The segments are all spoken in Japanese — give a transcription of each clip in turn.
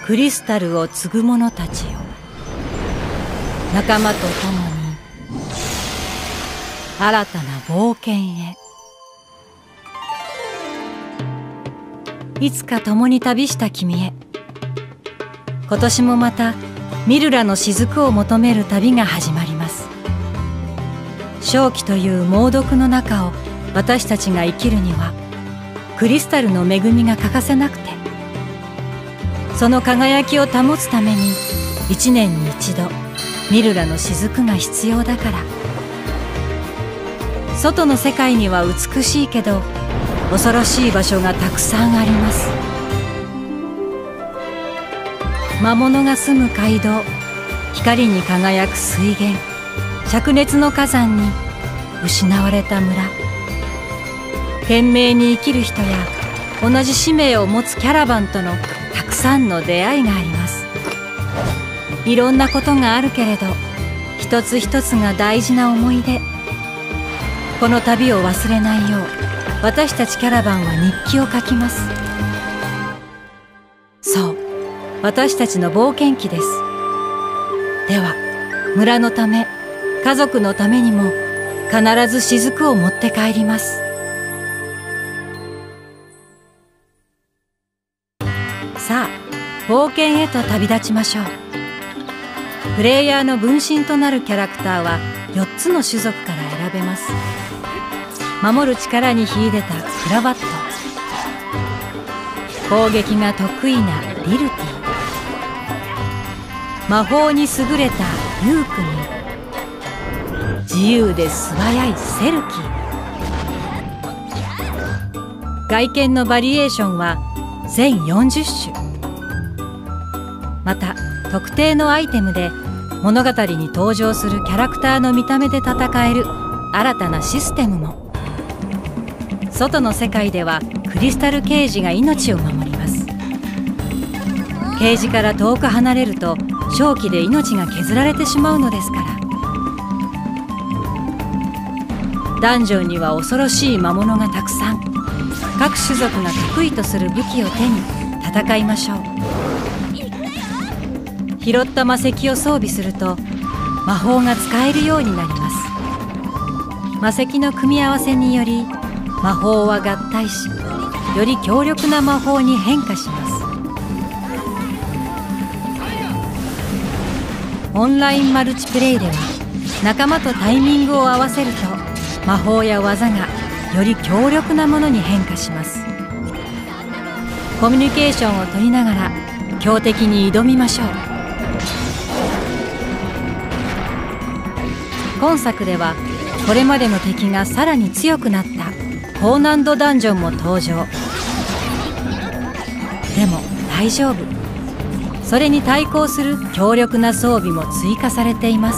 クリスタルを継ぐ者たちよ、仲間と共に新たな冒険へ。いつか共に旅した君へ、今年もまたミルラの雫を求める旅が始まります。正気という猛毒の中を私たちが生きるにはクリスタルの恵みが欠かせなくて、その輝きを保つために1年に1度ミルラの雫が必要だから。外の世界には美しいけど恐ろしい場所がたくさんあります。魔物が住む街道、光に輝く水源、灼熱の火山に失われた村。懸命に生きる人や同じ使命を持つキャラバンとのたくさんの出会いがあります。いろんなことがあるけれど一つ一つが大事な思い出。この旅を忘れないよう私たちキャラバンは日記を書きます。そう、私たちの冒険記です。では村のため、家族のためにも必ず雫を持って帰ります。さあ冒険へと旅立ちましょう。プレイヤーの分身となるキャラクターは4つの種族から選べます。守る力に秀でたクラバット、攻撃が得意なリルティ、魔法に優れたユークに、自由で素早いセルキー。外見のバリエーションは全40種。また特定のアイテムで物語に登場するキャラクターの見た目で戦える新たなシステムも。外の世界ではクリスタルケージが命を守ります。ケージから遠く離れると瘴気で命が削られてしまうのですから。ダンジョンには恐ろしい魔物がたくさん。各種族が得意とする武器を手に戦いましょう。拾った魔石を装備すると魔法が使えるようになります。魔石の組み合わせにより魔法は合体し、より強力な魔法に変化します。オンラインマルチプレイでは仲間とタイミングを合わせると魔法や技がより強力なものに変化します。コミュニケーションを取りながら強敵に挑みましょう。今作ではこれまでの敵がさらに強くなった高難度ダンジョンも登場。でも大丈夫、それに対抗する強力な装備も追加されています。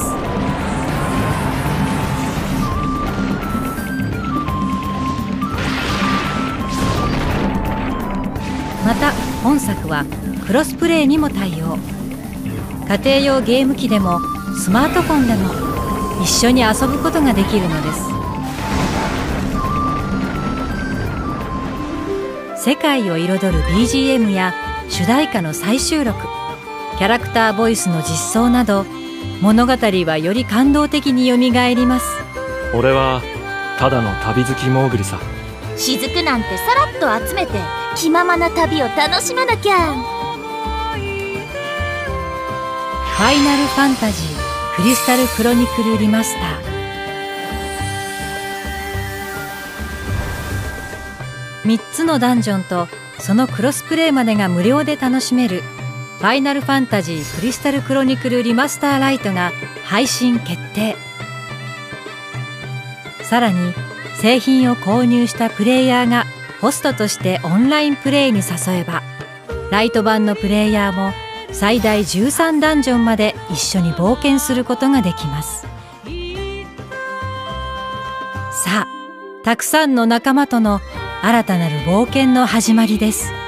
また本作はクロスプレイにも対応。家庭用ゲーム機でもスマートフォンでも一緒に遊ぶことができるのです。世界を彩る BGM や主題歌の再収録、キャラクターボイスの実装など物語はより感動的によみがえります。 俺はただの旅好きモーグリさ。 雫なんてさらっと集めて気ままな旅を楽しまなきゃ。 ファイナルファンタジークリスタルクロニクルリマスター。3つのダンジョンとそのクロスプレイまでが無料で楽しめるファイナルファンタジークリスタルクロニクルリマスターライトが配信決定。さらに製品を購入したプレイヤーがホストとしてオンラインプレイに誘えば、ライト版のプレイヤーも最大13ダンジョンまで一緒に冒険することができます。さあ、たくさんの仲間との新たなる冒険の始まりです。